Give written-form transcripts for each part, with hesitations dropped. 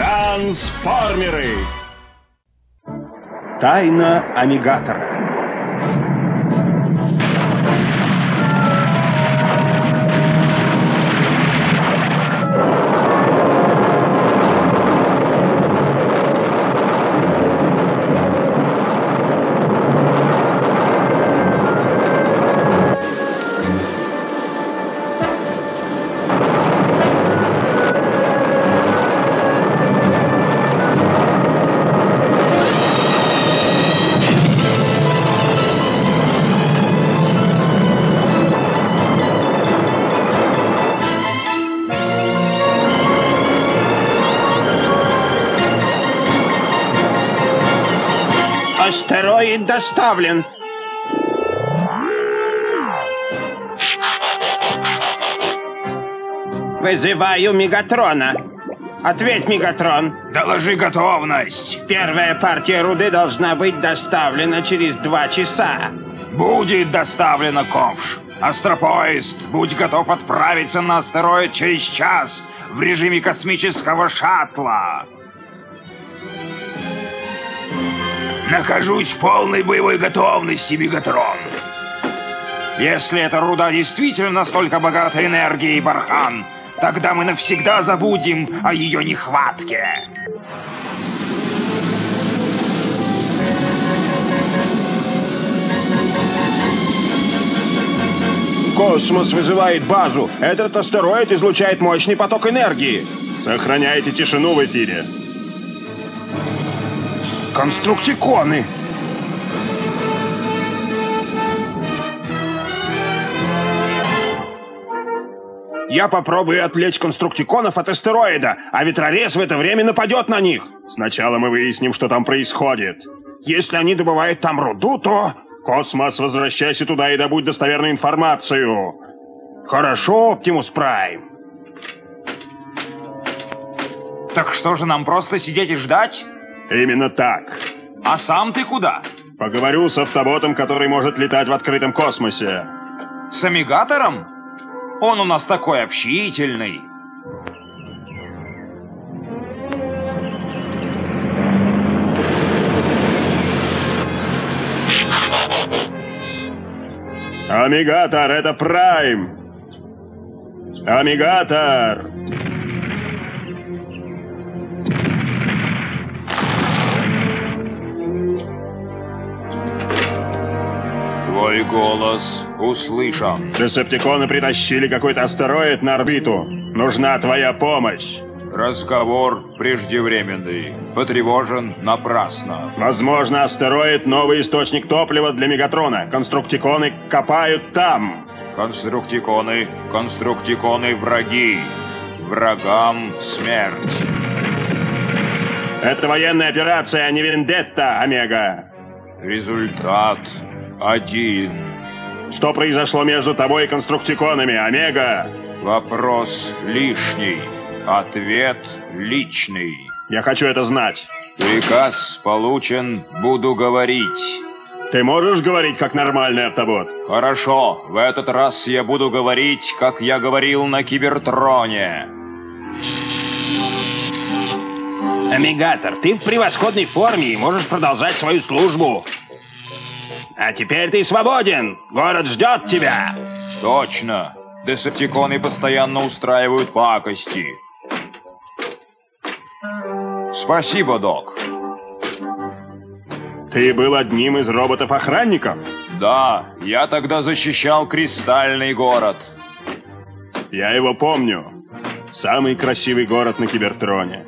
Трансформеры. Тайна Амигатора. Астероид доставлен. Вызываю Мегатрона. Ответь, Мегатрон. Доложи готовность. Первая партия руды должна быть доставлена через 2 часа. Будет доставлено, Ковш. Астропоезд, будь готов отправиться на астероид через час в режиме космического шаттла. Нахожусь в полной боевой готовности, Мегатрон. Если эта руда действительно настолько богата энергией, Бархан, тогда мы навсегда забудем о ее нехватке. Космос вызывает базу. Этот астероид излучает мощный поток энергии. Сохраняйте тишину в эфире. Конструктиконы. Я попробую отвлечь конструктиконов от астероида, а ветрорез в это время нападет на них. Сначала мы выясним, что там происходит. Если они добывают там руду, то... Космос, возвращайся туда и добудь достоверную информацию. Хорошо, Оптимус Прайм. Так что же, нам просто сидеть и ждать? Именно так. А сам ты куда? Поговорю с автоботом, который может летать в открытом космосе. С Амигатором? Он у нас такой общительный. Амигатор, это Прайм. Амигатор. Твой голос услышан. Десептиконы притащили какой-то астероид на орбиту. Нужна твоя помощь. Разговор преждевременный. Потревожен напрасно. Возможно, астероид — новый источник топлива для Мегатрона. Конструктиконы копают там. Конструктиконы враги. Врагам смерть. Это военная операция, а не вендетта, Омега. Результат один. Что произошло между тобой и конструктиконами, Омега? Вопрос лишний. Ответ личный. Я хочу это знать. Приказ получен, буду говорить. Ты можешь говорить как нормальный автобот? Хорошо, в этот раз я буду говорить, как я говорил на Кибертроне. Амигатор, ты в превосходной форме и можешь продолжать свою службу. А теперь ты свободен. Город ждет тебя. Точно. Десептиконы постоянно устраивают пакости. Спасибо, док. Ты был одним из роботов-охранников? Да, я тогда защищал Кристальный город. Я его помню. Самый красивый город на Кибертроне.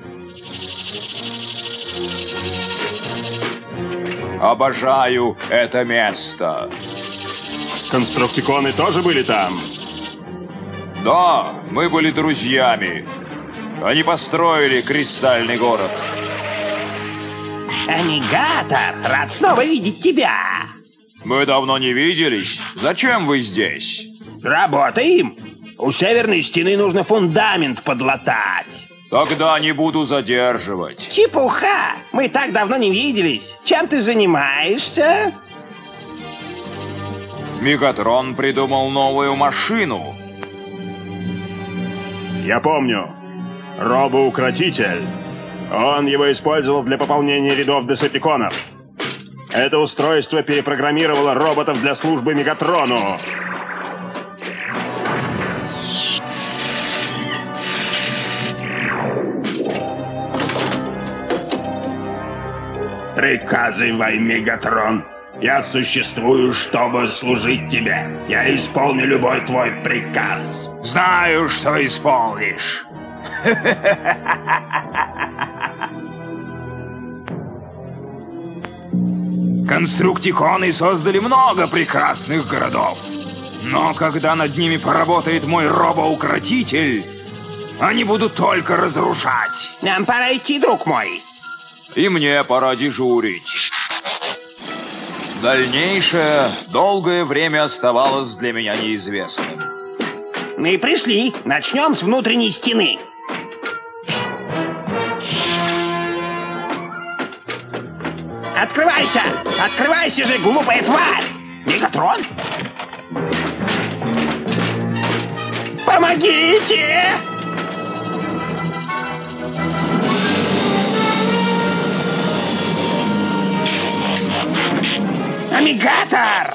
Обожаю это место. Конструктиконы тоже были там? Да, мы были друзьями. Они построили Кристальный город. Амигатор, рад снова видеть тебя. Мы давно не виделись. Зачем вы здесь? Работаем. У северной стены нужно фундамент подлатать. Тогда не буду задерживать. Чепуха! Мы так давно не виделись. Чем ты занимаешься? Мегатрон придумал новую машину. Я помню. Робоукротитель. Он его использовал для пополнения рядов десептиконов. Это устройство перепрограммировало роботов для службы Мегатрону. Приказывай, Мегатрон. Я существую, чтобы служить тебе. Я исполню любой твой приказ. Знаю, что исполнишь. Конструктиконы создали много прекрасных городов. Но когда над ними поработает мой робоукротитель, они будут только разрушать. Нам пора идти, друг мой. И мне пора дежурить. Дальнейшее долгое время оставалось для меня неизвестным. Мы пришли. Начнем с внутренней стены. Открывайся! Открывайся же, глупая тварь! Мегатрон? Помогите! Амигатор!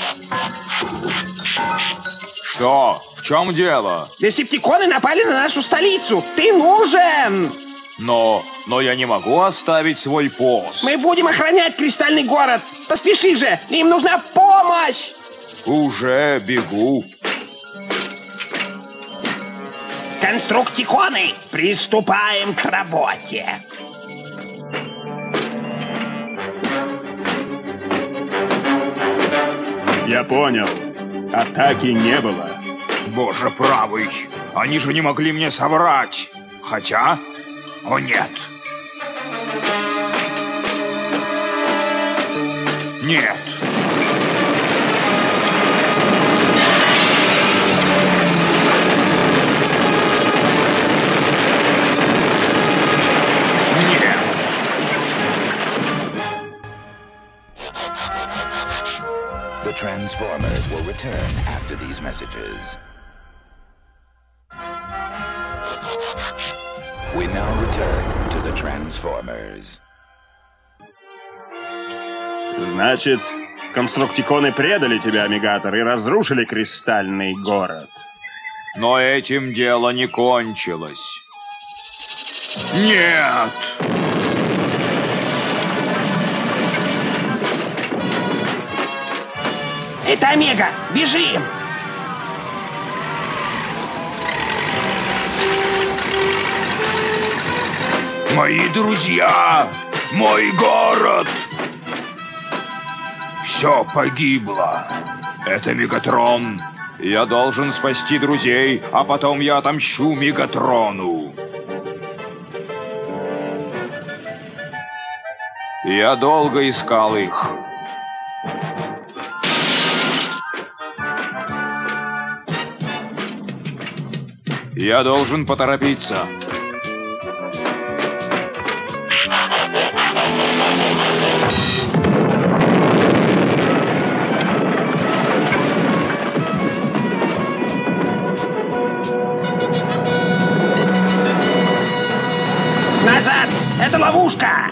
Что? В чем дело? Десептиконы напали на нашу столицу! Ты нужен! Но я не могу оставить свой пост. Мы будем охранять Кристальный город! Поспеши же! Им нужна помощь! Уже бегу. Конструктиконы, приступаем к работе! Я понял. Атаки не было. Боже правый, они же не могли мне соврать. Хотя... О, нет. Нет. Нет. The Transformers will return after these messages. We now return to the Transformers. Значит, конструктиконы предали тебя, Амигатор, и разрушили Кристальный город. Но этим дело не кончилось. Нет! Это Омега! Бежим! Мои друзья! Мой город! Все погибло. Это Мегатрон. Я должен спасти друзей, а потом я отомщу Мегатрону. Я долго искал их. Я должен поторопиться. Назад! Это ловушка!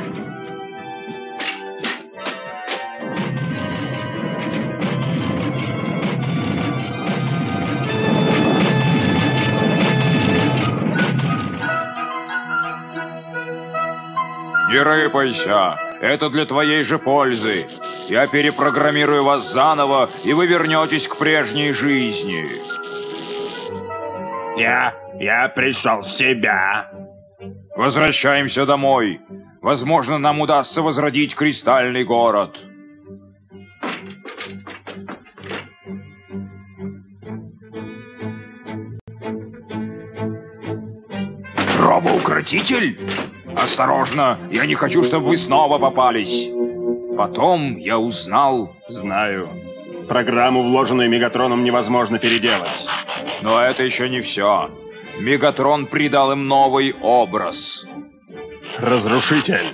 Не рыпайся. Это для твоей же пользы. Я перепрограммирую вас заново, и вы вернетесь к прежней жизни. Я пришел в себя. Возвращаемся домой. Возможно, нам удастся возродить Кристальный город. Робоукротитель? Осторожно, я не хочу, чтобы вы снова попались. Потом я узнал... Знаю. Программу, вложенную Мегатроном, невозможно переделать. Но это еще не все. Мегатрон придал им новый образ. Разрушитель.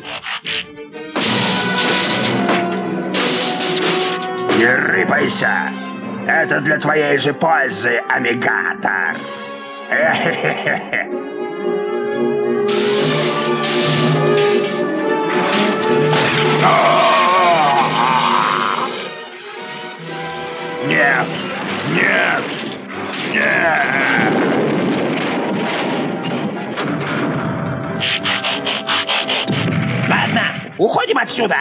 Не рыпайся! Это для твоей же пользы, Амигатор! Уходим отсюда!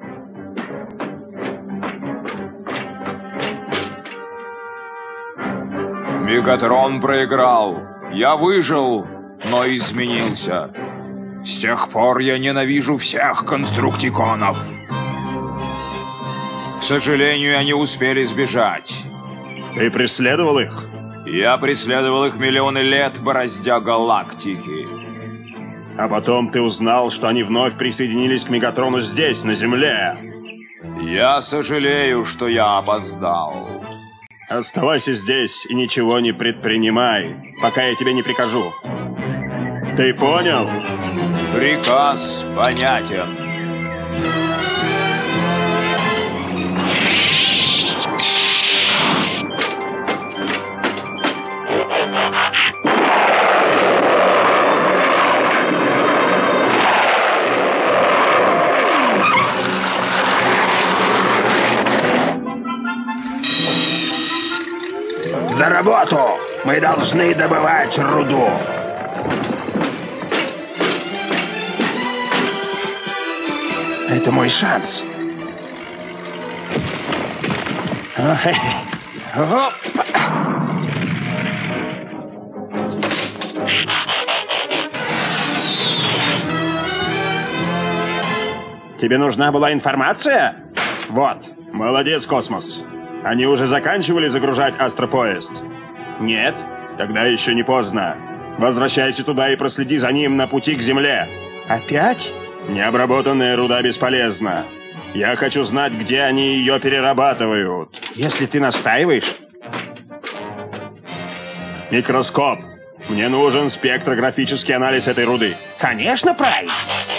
Мегатрон проиграл. Я выжил, но изменился. С тех пор я ненавижу всех конструктиконов. К сожалению, они успели сбежать. Ты преследовал их? Я преследовал их миллионы лет, бороздя галактики. А потом ты узнал, что они вновь присоединились к Мегатрону здесь, на Земле. Я сожалею, что я опоздал. Оставайся здесь и ничего не предпринимай, пока я тебе не прикажу. Ты понял? Приказ понятен. За работу! Мы должны добывать руду. Это мой шанс. Опа. Тебе нужна была информация? Вот. Молодец, Космос. Они уже заканчивали загружать астропоезд? Нет? Тогда еще не поздно. Возвращайся туда и проследи за ним на пути к Земле. Опять? Необработанная руда бесполезна. Я хочу знать, где они ее перерабатывают. Если ты настаиваешь. Микроскоп. Мне нужен спектрографический анализ этой руды. Конечно, Прайм.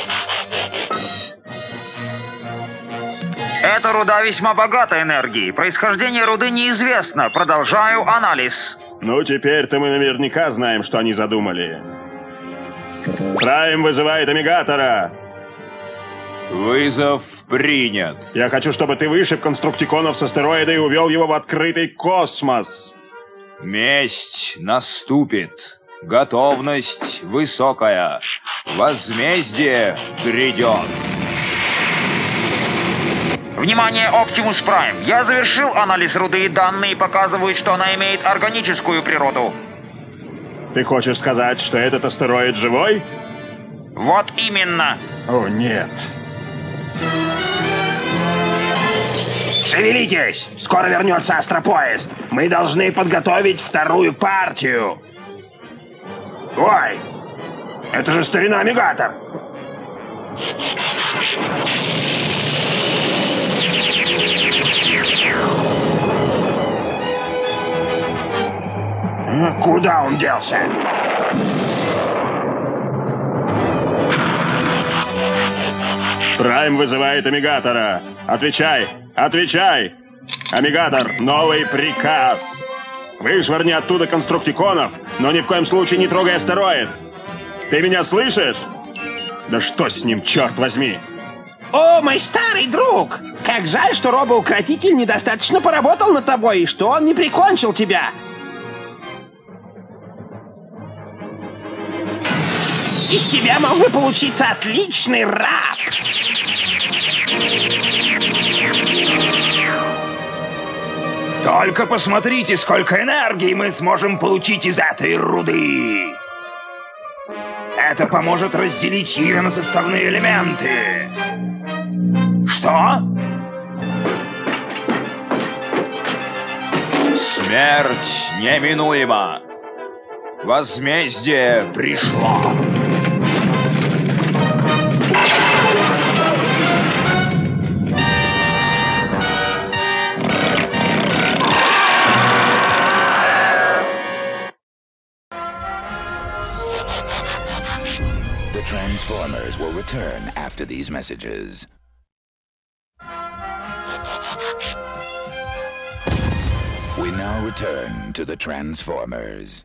Эта руда весьма богата энергией. Происхождение руды неизвестно. Продолжаю анализ. Ну, теперь-то мы наверняка знаем, что они задумали. Прайм вызывает Омегатора. Вызов принят. Я хочу, чтобы ты вышиб конструктиконов с астероида и увел его в открытый космос. Месть наступит. Готовность высокая. Возмездие грядет. Внимание, Оптимус Прайм. Я завершил анализ руды, и данные показывают, что она имеет органическую природу. Ты хочешь сказать, что этот астероид живой? Вот именно. О, нет. Шевелитесь! Скоро вернется астропоезд. Мы должны подготовить вторую партию. Ой! Это же старина Мегатор! Куда он делся? Прайм вызывает Омегатора. Отвечай! Отвечай! Омегатор, новый приказ. Вышвырни оттуда конструктиконов, но ни в коем случае не трогай астероид. Ты меня слышишь? Да что с ним, черт возьми? О, мой старый друг! Как жаль, что робоукротитель недостаточно поработал над тобой, и что он не прикончил тебя. Из тебя мог бы получиться отличный раб. Только посмотрите, сколько энергии мы сможем получить из этой руды. Это поможет разделить ее на составные элементы. Что? Смерть неминуема. Возмездие пришло. The Transformers will return after these messages. We now return to the Transformers.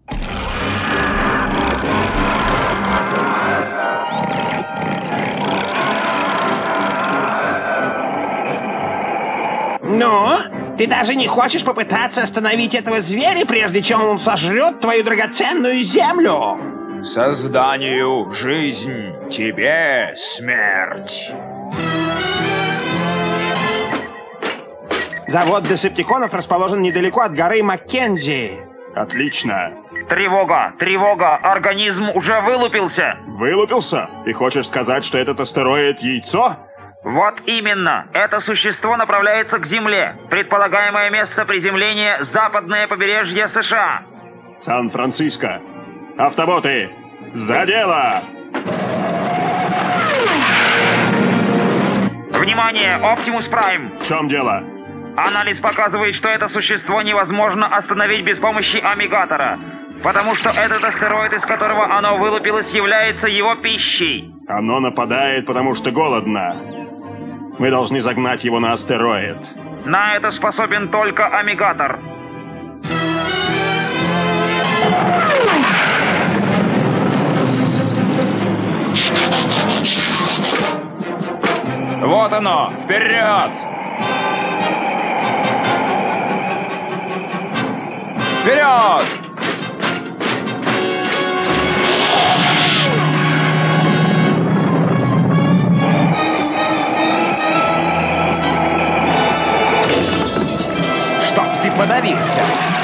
Ну, ты даже не хочешь попытаться остановить этого зверя, прежде чем он сожрет твою драгоценную землю? Созданию жизнь, тебе смерть. Завод десептиконов расположен недалеко от горы Маккензи. Отлично. Тревога! Тревога! Организм уже вылупился! Вылупился? Ты хочешь сказать, что этот астероид яйцо? Вот именно! Это существо направляется к Земле. Предполагаемое место приземления — западное побережье США. Сан-Франциско. Автоботы! За дело! Внимание! Оптимус Прайм! В чем дело? Анализ показывает, что это существо невозможно остановить без помощи амигатора, потому что этот астероид, из которого оно вылупилось, является его пищей. Оно нападает, потому что голодно. Мы должны загнать его на астероид. На это способен только амигатор. Вот оно! Вперед! Вперед! Чтоб ты подавился.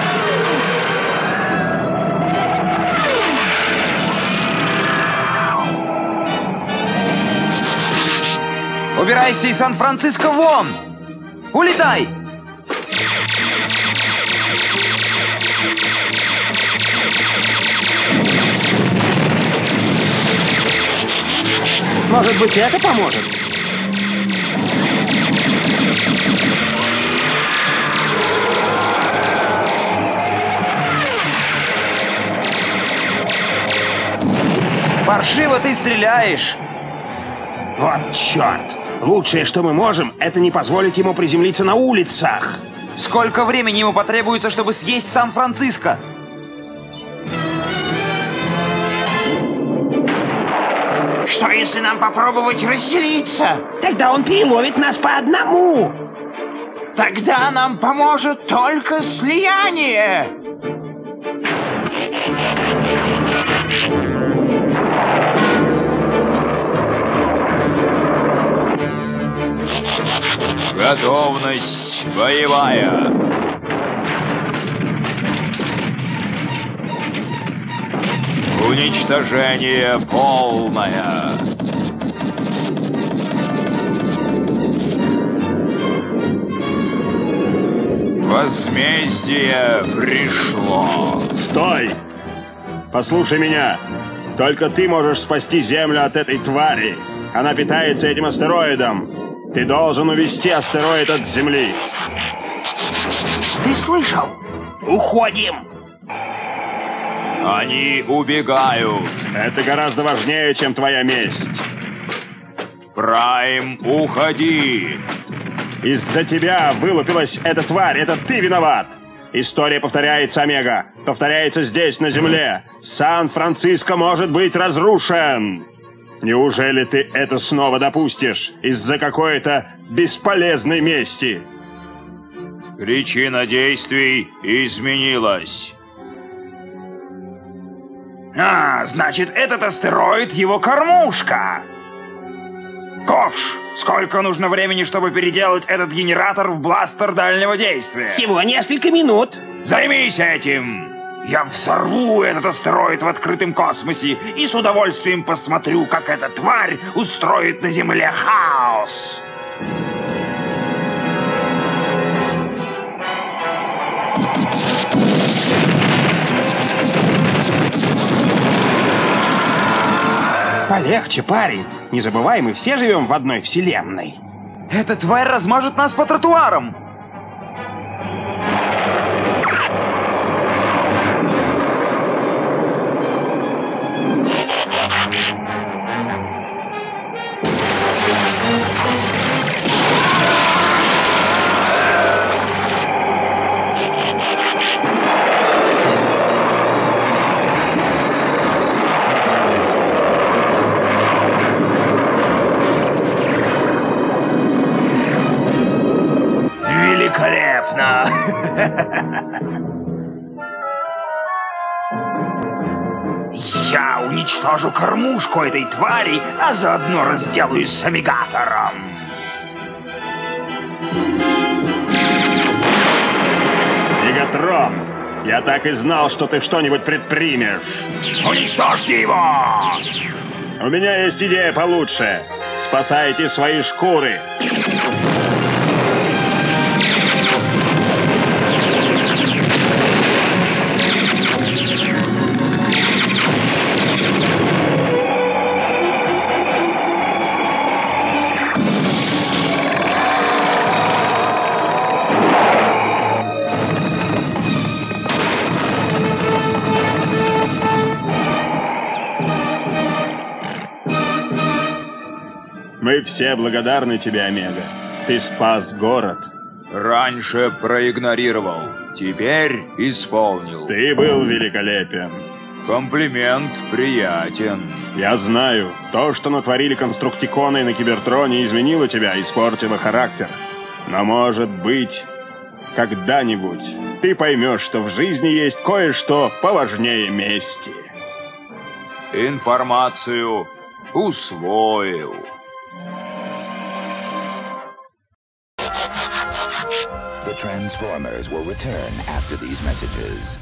Убирайся из Сан-Франциско вон! Улетай! Может быть, это поможет? Паршиво ты стреляешь! Вот черт! Лучшее, что мы можем, это не позволить ему приземлиться на улицах. Сколько времени ему потребуется, чтобы съесть Сан-Франциско? Что, если нам попробовать разделиться? Тогда он переловит нас по одному. Тогда нам поможет только слияние. Готовность боевая. Уничтожение полное. Возмездие пришло. Стой! Послушай меня. Только ты можешь спасти Землю от этой твари. Она питается этим астероидом. Ты должен увести астероид от Земли. Ты слышал? Уходим! Они убегают. Это гораздо важнее, чем твоя месть. Прайм, уходи. Из-за тебя вылупилась эта тварь. Это ты виноват. История повторяется, Омега. Повторяется здесь, на Земле. Сан-Франциско может быть разрушен. Неужели ты это снова допустишь из-за какой-то бесполезной мести? Причина действий изменилась. Значит, этот астероид — его кормушка. Ковш, сколько нужно времени, чтобы переделать этот генератор в бластер дальнего действия? Всего несколько минут. Займись этим! Я взорву этот астероид в открытом космосе и с удовольствием посмотрю, как эта тварь устроит на Земле хаос. Полегче, парень. Не забывай, мы все живем в одной вселенной. Эта тварь размажет нас по тротуарам. Великолепно! Я уничтожу кормушку этой твари, а заодно разделаюсь с амигатором. Мегатрон! Я так и знал, что ты что-нибудь предпримешь. Уничтожьте его! У меня есть идея получше. Спасайте свои шкуры. Мы все благодарны тебе, Омега. Ты спас город. Раньше проигнорировал, теперь исполнил. Ты был великолепен. Комплимент приятен. Я знаю, то, что натворили конструктиконы на Кибертроне, изменило тебя, испортило характер. Но, может быть, когда-нибудь ты поймешь, что в жизни есть кое-что поважнее мести. Информацию усвоил. The Transformers will return after these messages.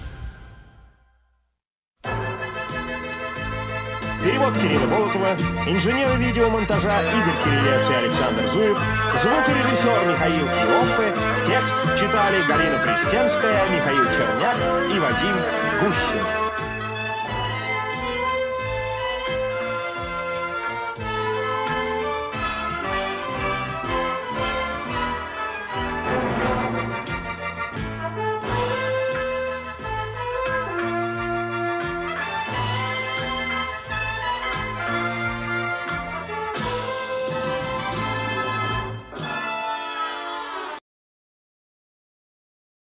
Перевод Кирилла Болотова, инженеры видеомонтажа Игорь Кириллец и Александр Зуев, звукорежиссер Михаил Киоффе, текст читали Галина Пристенская, Михаил Черняк и Вадим Гущин.